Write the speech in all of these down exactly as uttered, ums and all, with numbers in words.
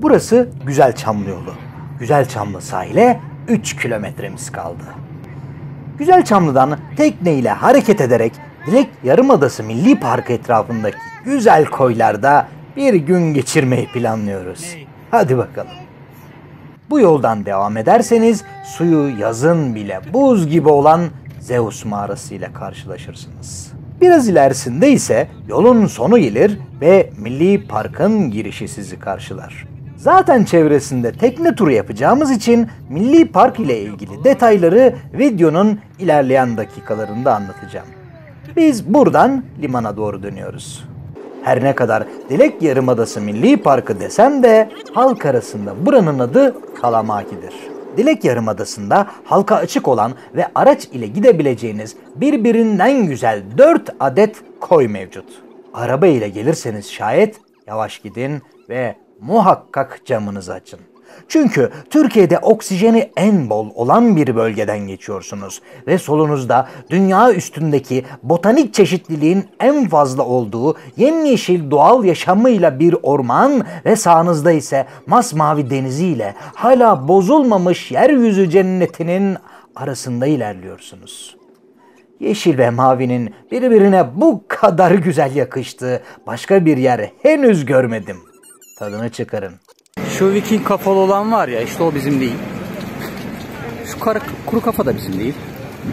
Burası Güzelçamlı yolu. Güzelçamlı sahile üç kilometremiz kaldı. Güzelçamlı'dan tekneyle hareket ederek Dilek Yarımadası Milli Parkı etrafındaki güzel koylarda bir gün geçirmeyi planlıyoruz. Hadi bakalım. Bu yoldan devam ederseniz suyu yazın bile buz gibi olan Zeus mağarası ile karşılaşırsınız. Biraz ilerisinde ise yolun sonu gelir ve Milli Park'ın girişi sizi karşılar. Zaten çevresinde tekne turu yapacağımız için Milli Park ile ilgili detayları videonun ilerleyen dakikalarında anlatacağım. Biz buradan limana doğru dönüyoruz. Her ne kadar Dilek Yarımadası Milli Parkı desem de halk arasında buranın adı Kalamaki'dir. Dilek Yarımadası'nda halka açık olan ve araç ile gidebileceğiniz birbirinden güzel dört adet koy mevcut. Araba ile gelirseniz şayet yavaş gidin ve muhakkak camınızı açın. Çünkü Türkiye'de oksijeni en bol olan bir bölgeden geçiyorsunuz ve solunuzda dünya üstündeki botanik çeşitliliğin en fazla olduğu yemyeşil doğal yaşamıyla bir orman ve sağınızda ise masmavi deniziyle hala bozulmamış yeryüzü cennetinin arasında ilerliyorsunuz. Yeşil ve mavinin birbirine bu kadar güzel yakıştığı başka bir yer henüz görmedim. Tadını çıkarın. Şu Viking kafalı olan var ya, işte o bizim değil. Şu kara, kuru kafa da bizim değil.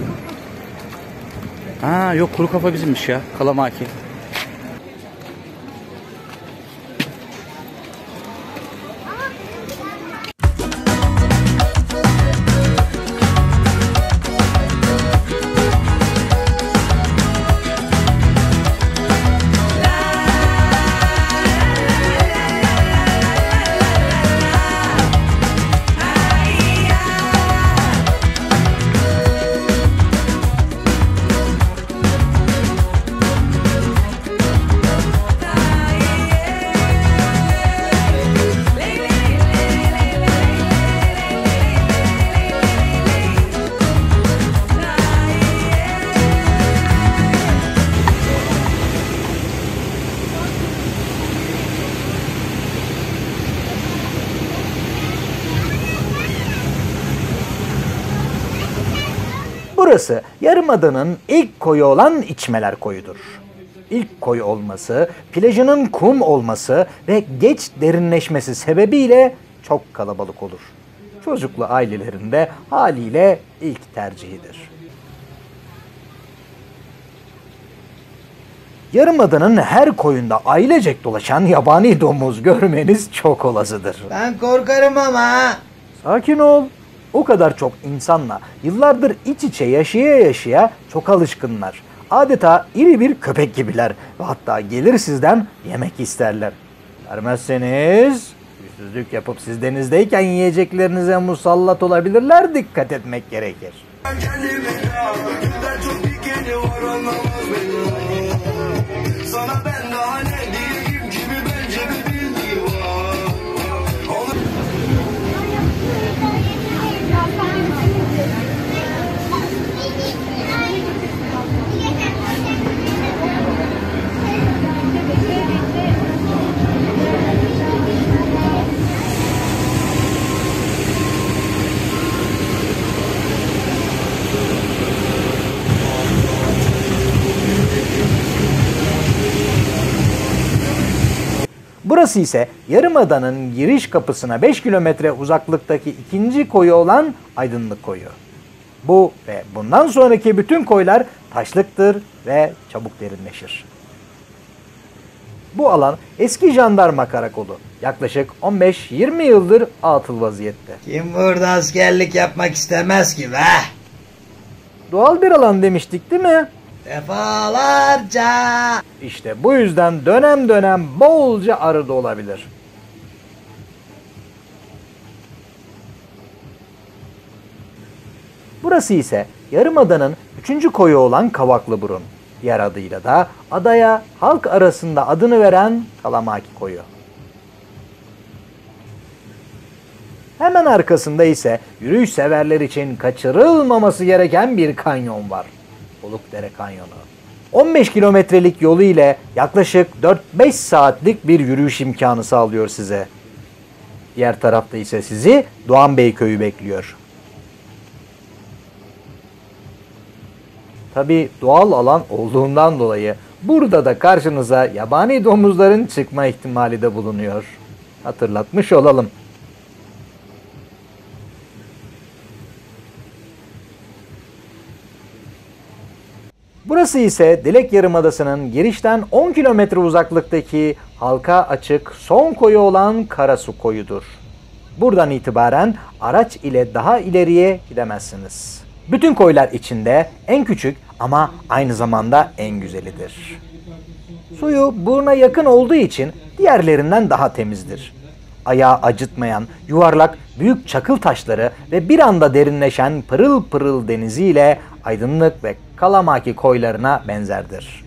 Ha yok, kuru kafa bizimmiş ya. Kalamaki. Burası Yarımada'nın ilk koyu olan İçmeler Koyu'dur. İlk koyu olması, plajının kum olması ve geç derinleşmesi sebebiyle çok kalabalık olur. Çocuklu ailelerin de haliyle ilk tercihidir. Yarımada'nın her koyunda ailecek dolaşan yabani domuz görmeniz çok olasıdır. Ben korkarım ama. Sakin ol. O kadar çok insanla yıllardır iç içe yaşaya yaşaya çok alışkınlar. Adeta iri bir köpek gibiler ve hatta gelir sizden yemek isterler. Vermezseniz yüzsüzlük yapıp siz denizdeyken yiyeceklerinize musallat olabilirler, dikkat etmek gerekir. Burası ise Yarımada'nın giriş kapısına beş kilometre uzaklıktaki ikinci koyu olan Aydınlık Koyu. Bu ve bundan sonraki bütün koylar taşlıktır ve çabuk derinleşir. Bu alan eski jandarma karakolu. Yaklaşık on beş yirmi yıldır atıl vaziyette. Kim burada askerlik yapmak istemez ki be? Doğal bir alan demiştik değil mi? Defalarca. İşte bu yüzden dönem dönem bolca arı da olabilir. Burası ise Yarımada'nın üçüncü koyu olan Kavaklıburun. Diğer adıyla da adaya halk arasında adını veren Kalamaki Koyu. Hemen arkasında ise yürüyüş severler için kaçırılmaması gereken bir kanyon var. Olukdere Kanyonu. on beş kilometrelik yolu ile yaklaşık dört beş saatlik bir yürüyüş imkanı sağlıyor size. Diğer tarafta ise sizi Doğanbey Köyü bekliyor. Tabi doğal alan olduğundan dolayı burada da karşınıza yabani domuzların çıkma ihtimali de bulunuyor. Hatırlatmış olalım. Burası ise Dilek Yarımadası'nın girişten on kilometre uzaklıktaki halka açık son koyu olan Karasu Koyu'dur. Buradan itibaren araç ile daha ileriye gidemezsiniz. Bütün koylar içinde en küçük ama aynı zamanda en güzelidir. Suyu buruna yakın olduğu için diğerlerinden daha temizdir. Ayağı acıtmayan yuvarlak büyük çakıl taşları ve bir anda derinleşen pırıl pırıl deniziyle aydınlık ve Kalamaki koylarına benzerdir.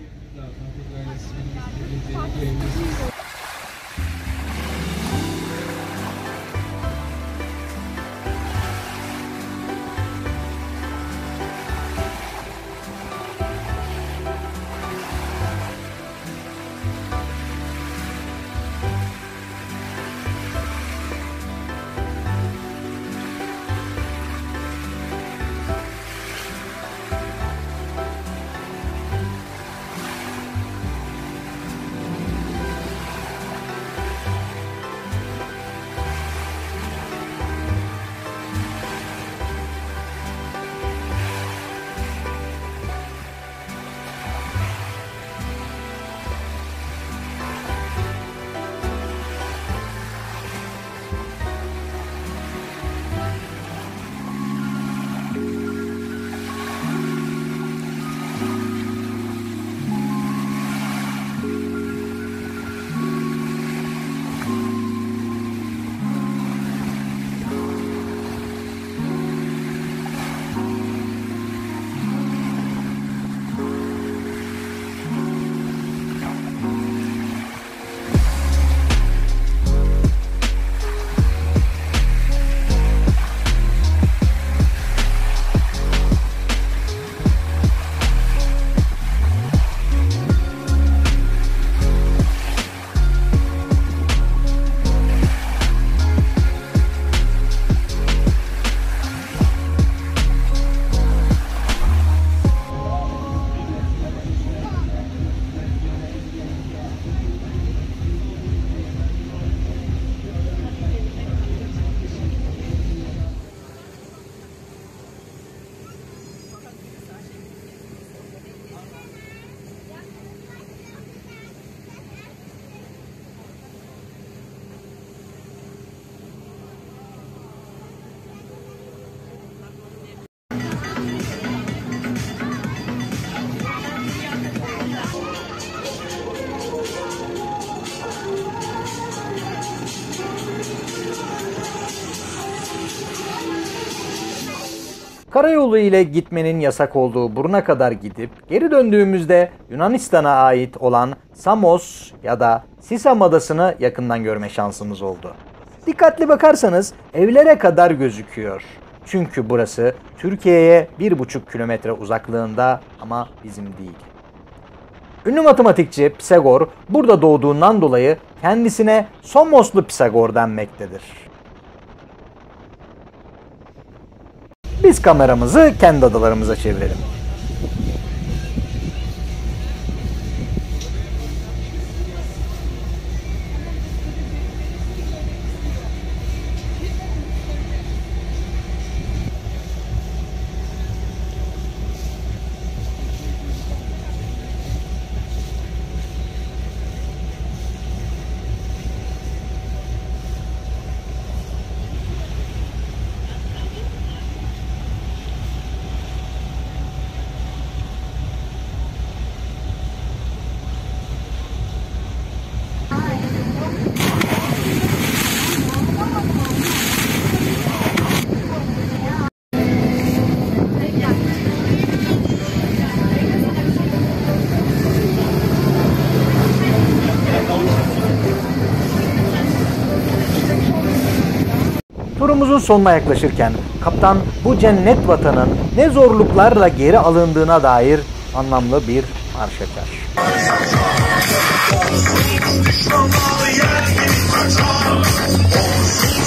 Karayolu ile gitmenin yasak olduğu buruna kadar gidip geri döndüğümüzde Yunanistan'a ait olan Samos ya da Sisam Adası'nı yakından görme şansımız oldu. Dikkatli bakarsanız evlere kadar gözüküyor. Çünkü burası Türkiye'ye bir buçuk kilometre uzaklığında ama bizim değil. Ünlü matematikçi Pisagor burada doğduğundan dolayı kendisine Somoslu Pisagor denmektedir. Biz kameramızı kendi adalarımıza çevirelim. Turumuzun sonuna yaklaşırken kaptan bu cennet vatanın ne zorluklarla geri alındığına dair anlamlı bir marş açar.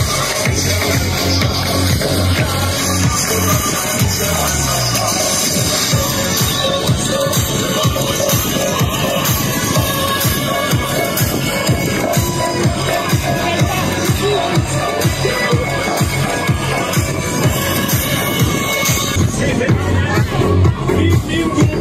You